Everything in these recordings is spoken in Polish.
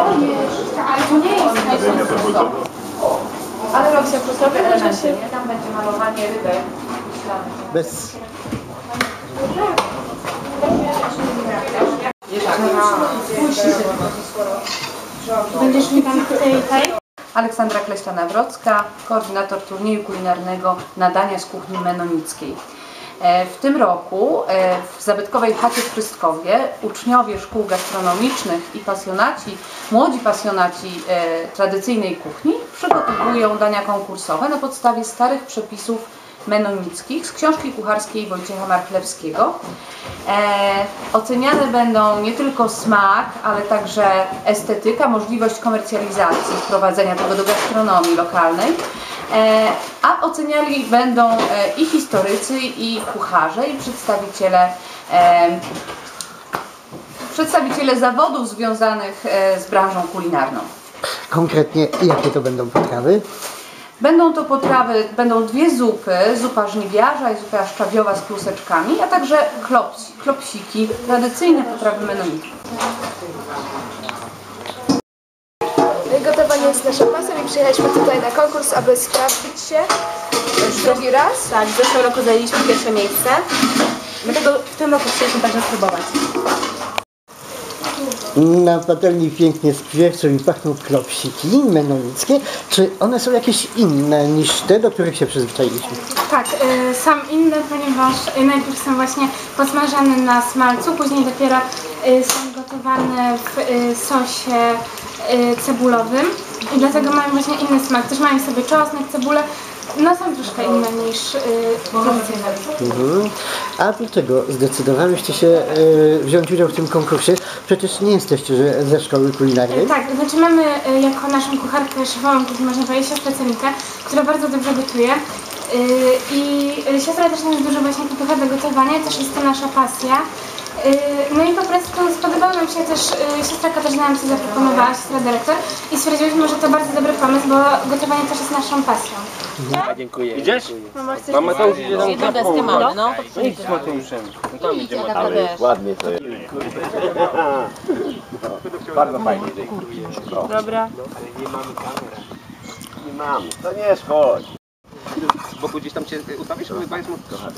Ale to nie jest najlepszy sposób. Ale robi się prostowe elementy, nie? Tam będzie malowanie rybek. Bez... Będziesz mi tam tej? Aleksandra Kleśta-Nawrocka, koordynator turnieju kulinarnego Nadania z kuchni menonickiej. W tym roku w zabytkowej chacie w Prystkowie uczniowie szkół gastronomicznych i pasjonaci, młodzi pasjonaci tradycyjnej kuchni przygotowują dania konkursowe na podstawie starych przepisów menonickich z książki kucharskiej Wojciecha Marchlewskiego. Oceniane będą nie tylko smak, ale także estetyka, możliwość komercjalizacji, wprowadzenia tego do gastronomii lokalnej. A oceniali będą i historycy, i kucharze, i przedstawiciele zawodów związanych z branżą kulinarną. Konkretnie jakie to będą potrawy? Będą to potrawy, będą dwie zupy, zupa żniwiarza i zupa szczawiowa z kluseczkami, a także klopsiki, tradycyjne potrawy menonitów. Gotowanie jest naszą pasją i przyjechaliśmy tutaj na konkurs, aby sprawdzić się drugi raz. Tak, w zeszłym roku zajęliśmy pierwsze miejsce, dlatego w tym roku chcieliśmy także spróbować. Na patelni pięknie skwierczą i pachną klopsiki menonickie. Czy one są jakieś inne niż te, do których się przyzwyczailiśmy? Tak, są inne, ponieważ najpierw są właśnie posmażane na smalcu, później dopiero są gotowane w sosie cebulowym i dlatego mają właśnie inny smak. Też mają sobie czosnek, cebulę, no są troszkę inne niż tradycyjne. A dlaczego zdecydowałyście się wziąć udział w tym konkursie? Przecież nie jesteście ze szkoły kulinarnej. Tak, to znaczy mamy jako naszą kucharkę szefową kuchni, można powiedzieć, siostrę Celinkę, która bardzo dobrze gotuje. I siostra też nas dużo właśnie popycha do gotowania, też jest to nasza pasja. No i po prostu spodobało nam się też, siostra Katarzyna nam się zaproponowała, siostra dyrektor, i stwierdziłyśmy, że to bardzo dobry pomysł, bo gotowanie też jest naszą pasją. Dziękuję. Idziesz? Mama to już idzie tam deskę mamy, no. Idź z Mateuszem. Tam idziemy. Ale ładnie to jest. Bardzo fajnie. Dobra. Nie mamy kamery. Nie mamy. To nie jest chodź. Z boku gdzieś tam cię ustawisz, ale Państwo...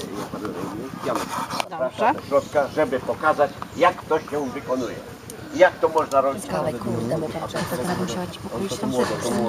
Zapraszam do środka, żeby pokazać, jak to się wykonuje. Jak to można robić. Ale kurde, bo patrzę, to teraz musiała ci pokoić tam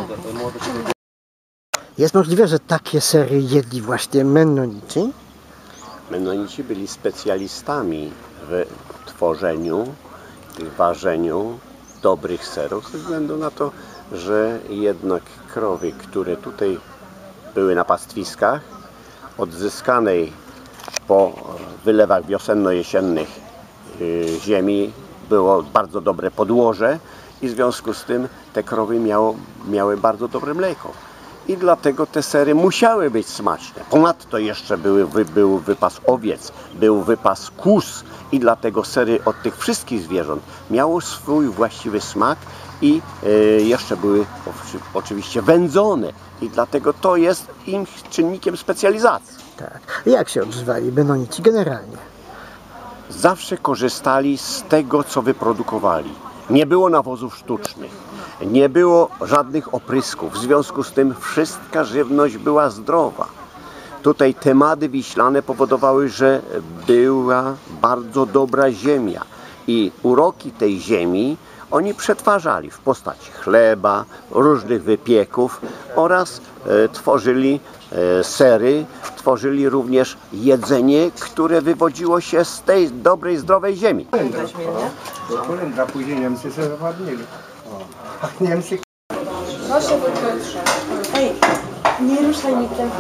Jest możliwe, że takie sery jedli właśnie menonici? Menonici byli specjalistami w tworzeniu, w ważeniu dobrych serów, ze względu na to, że jednak krowy, które tutaj były na pastwiskach, odzyskanej po wylewach wiosenno-jesiennych ziemi było bardzo dobre podłoże i w związku z tym te krowy miały bardzo dobre mleko. I dlatego te sery musiały być smaczne. Ponadto jeszcze był wypas owiec, był wypas kóz i dlatego sery od tych wszystkich zwierząt miało swój właściwy smak i jeszcze były oczywiście wędzone i dlatego to jest im czynnikiem specjalizacji. Tak. Jak się odżywali menonici generalnie? Zawsze korzystali z tego, co wyprodukowali. Nie było nawozów sztucznych, nie było żadnych oprysków, w związku z tym wszystka żywność była zdrowa. Tutaj temady wiślane powodowały, że była bardzo dobra ziemia i uroki tej ziemi oni przetwarzali w postaci chleba, różnych wypieków oraz tworzyli sery, tworzyli również jedzenie, które wywodziło się z tej dobrej, zdrowej ziemi. Kolendra, później Niemcy sobie zapadnili. Niemcy... Proszę wykręcić. Ej, nie ruszaj mi tego.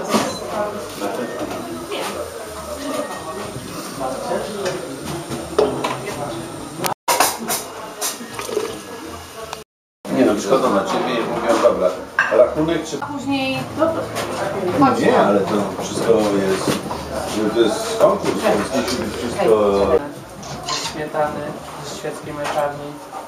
Nie no, przychodzą na ciebie i mówią, dobra, rachunek czy... Później Nie, ale to wszystko jest... To jest konkurs, więc musi być wszystko... Śmietany z świeckiej mleczarni.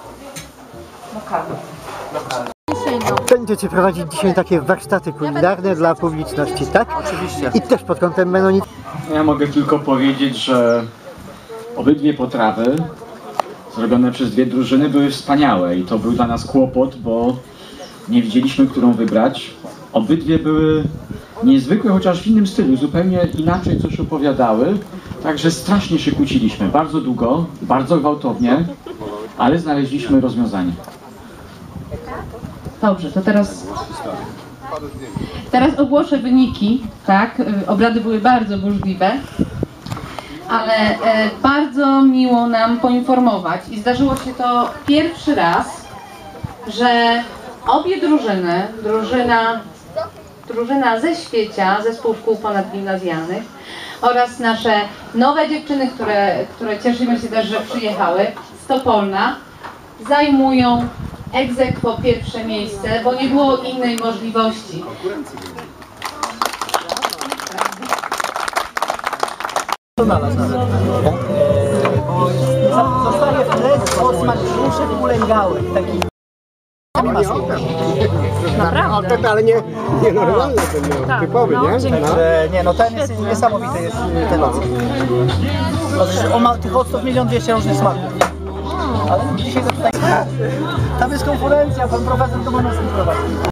Lokalny. Będziecie prowadzić dzisiaj takie warsztaty kulinarne dla publiczności, tak? Oczywiście. I też pod kątem menonit. Ja mogę tylko powiedzieć, że obydwie potrawy zrobione przez dwie drużyny, były wspaniałe i to był dla nas kłopot, bo nie wiedzieliśmy, którą wybrać. Obydwie były niezwykłe, chociaż w innym stylu, zupełnie inaczej coś opowiadały, także strasznie się kłóciliśmy, bardzo długo, bardzo gwałtownie, ale znaleźliśmy rozwiązanie. Dobrze, to teraz ogłoszę wyniki, tak? Obrady były bardzo burzliwe, ale bardzo miło nam poinformować i zdarzyło się to pierwszy raz, że obie drużyny, drużyna ze Świecia, zespół szkół ponadgimnazjalnych oraz nasze nowe dziewczyny, które cieszymy się też, że przyjechały z Topolna, zajmują ex aequo pierwsze miejsce, bo nie było innej możliwości. Zostaje fres, osmak, brzuszek ulęgały. Taki... Naprawdę? Ale nie normalny, ten typowy, nie? No ten jest niesamowity, jest ten ocet. On ma tych octów 1 200 000 różnych smaków. Ale dzisiaj to tutaj... Tam jest konkurencja, pan profesor to ma nas prowadzi.